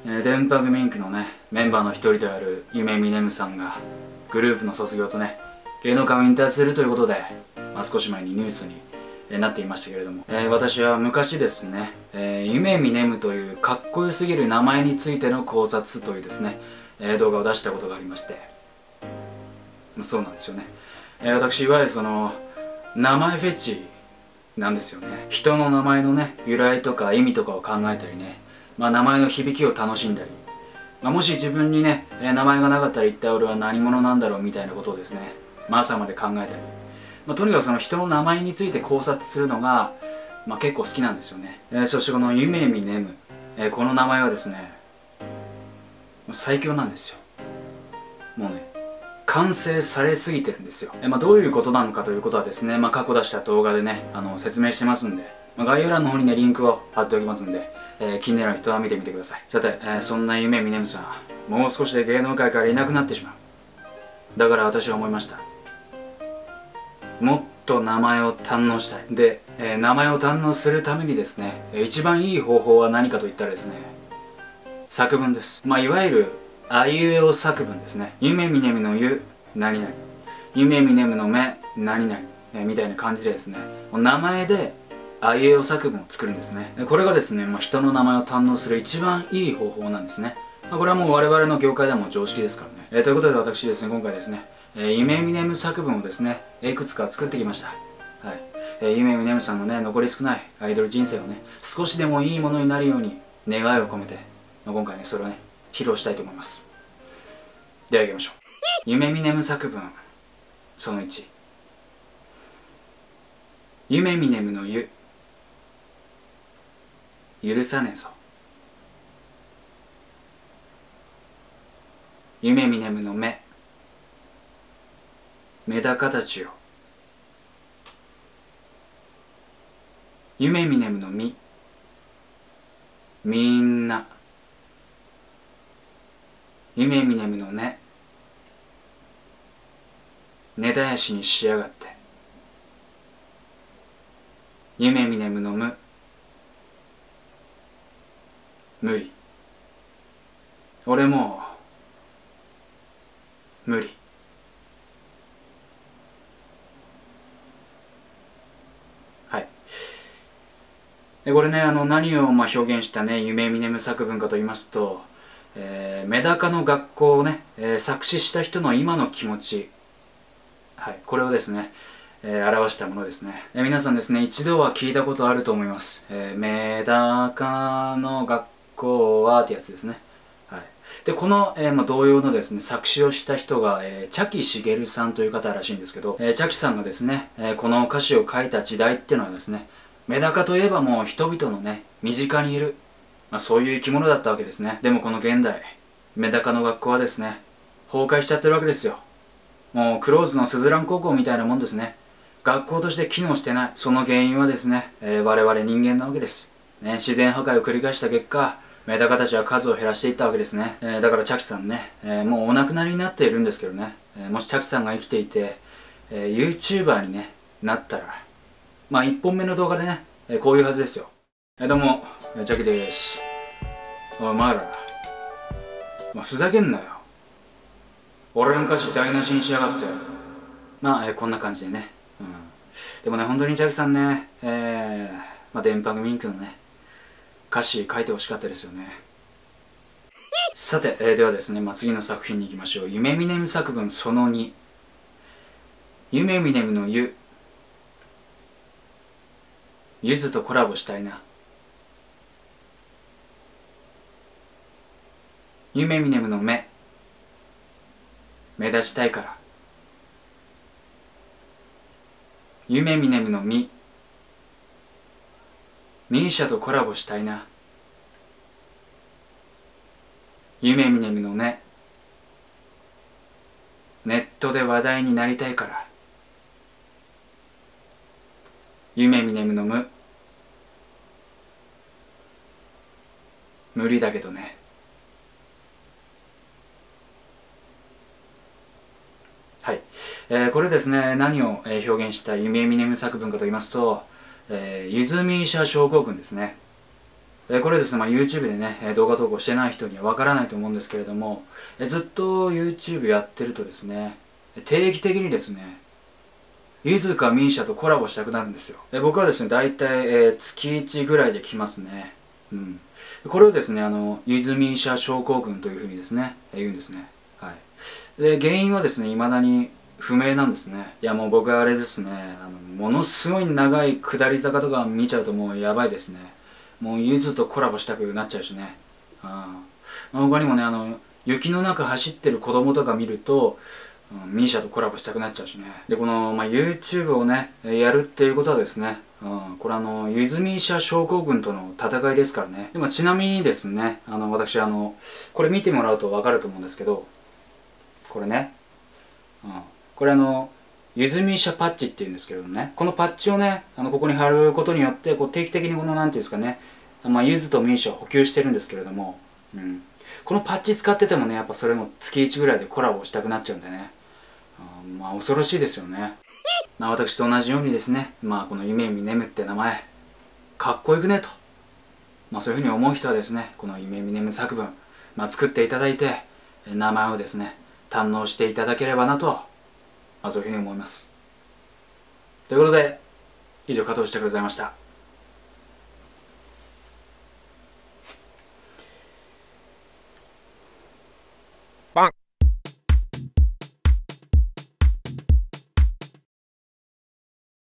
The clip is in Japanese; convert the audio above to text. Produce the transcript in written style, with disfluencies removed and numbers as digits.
電波組インクのねメンバーの一人である夢みねむさんがグループの卒業とね芸能界を引退するということで、少し前にニュースになっていましたけれども、私は昔ですね、夢みねむというかっこよすぎる名前についての考察というですね、動画を出したことがありまして、そうなんですよね。私いわゆるその名前フェチなんですよね。人の名前のね由来とか意味とかを考えたりね、名前の響きを楽しんだり、もし自分にね、名前がなかったら一体俺は何者なんだろうみたいなことをですね、朝まで考えたり、とにかくその人の名前について考察するのが、結構好きなんですよね。そしてこの夢みねむ、この名前はですね最強なんですよ。もうね完成されすぎてるんですよ。どういうことなのかということはですね、過去出した動画でね説明してますんで、概要欄の方にねリンクを貼っておきますんで、気になる人は見てみてください。さて、そんな夢みねむさん、もう少しで芸能界からいなくなってしまう。だから私は思いました。もっと名前を堪能したい。で、名前を堪能するためにですね、一番いい方法は何かといったらですね、作文です。いわゆるあいうえお作文ですね。夢みねむのゆ何々、夢みねむのめ何々、みたいな感じでですね、名前であいうえお作文を作るんですね。これがですね、人の名前を堪能する一番いい方法なんですね。これはもう我々の業界でも常識ですからね。ということで私ですね、今回ですね、夢みねむ作文をですね、いくつか作ってきました。はい。夢みねむさんのね、残り少ないアイドル人生をね、少しでもいいものになるように願いを込めて、今回ね、それをね、披露したいと思います。では行きましょう。夢みねむ作文その1。夢みねむのゆ、許さねえぞ。夢みねむのめ、メダカたちよ。夢みねむのみ、みんな。夢みねむのね、根絶やしにしやがって。夢みねむのむ、無理。俺もう無理。はい。でこれね何を表現したね夢みねむ作文かと言いますと、メダカの学校をね、作詞した人の今の気持ち、はい、これをですね、表したものですね。皆さんですね一度は聞いたことあると思います。メダカの学校はってやつですね。はい、でこの、同様のですね作詞をした人が、茶木茂さんという方らしいんですけど、茶木さんがですね、この歌詞を書いた時代っていうのはですね、メダカといえばもう人々のね身近にいる、そういう生き物だったわけですね。でもこの現代メダカの学校はですね崩壊しちゃってるわけですよ。もうクローズのスズラン高校みたいなもんですね。学校として機能してない。その原因はですね、我々人間なわけです、ね。自然破壊を繰り返した結果メダカたちは数を減らしていったわけですね。だから茶木さんね、もうお亡くなりになっているんですけどね、もし茶木さんが生きていて、YouTuber に、ね、なったら1本目の動画でね、こういうはずですよ。どうも茶木です。お前ら、ふざけんなよ。俺の歌詞台無しにしやがって。こんな感じでね、でもね本当に茶木さんね、電波組インクのね歌詞書いてほしかったですよね。さて、ではですね、次の作品に行きましょう。夢みねむ作文その2。夢みねむのゆ、ゆずとコラボしたいな。夢みねむのめ、目立ちたいから。夢みねむのみ、ミーシャとコラボしたいな。夢みねむのね、ネットで話題になりたいから。夢みねむのむ、無理だけどね。はい、これですね、何を表現した夢みねむ作文かと言いますと、ゆずミーシャ症候群ですね。 これですね、YouTube でね、動画投稿してない人にはわからないと思うんですけれども、ずっと YouTube やってるとですね、定期的にですね、ゆずか MISIA とコラボしたくなるんですよ。僕はですね、大体、月1ぐらいで来ますね。うん。これをですね、ゆず MISIA 症候群というふうにですね、言うんですね。はい。で、原因はですね、未だに不明なんですね。いや、もう僕はあれですね、ものすごい長い下り坂とか見ちゃうともうやばいですね。もうゆずとコラボしたくなっちゃうしね。他にもね、雪の中走ってる子供とか見ると、MISIA とコラボしたくなっちゃうしね。で、この、YouTube をね、やるっていうことはですね、これゆず MISIA 症候群との戦いですからね。でもちなみにですね、私これ見てもらうとわかると思うんですけど、これね、これゆず MISIA パッチっていうんですけどね、このパッチをね、ここに貼ることによって、こう定期的にこの、なんていうんですかね、ゆずと MISIA を補給してるんですけれども、このパッチ使っててもね、やっぱそれも月1ぐらいでコラボしたくなっちゃうんでね、恐ろしいですよね。私と同じようにですね、この夢見ねむって名前、かっこよくねと、そういうふうに思う人はですね、この夢見ねむ作文、作っていただいて、名前をですね、堪能していただければなと、そういうふうに思います。ということで、以上加藤下でございました。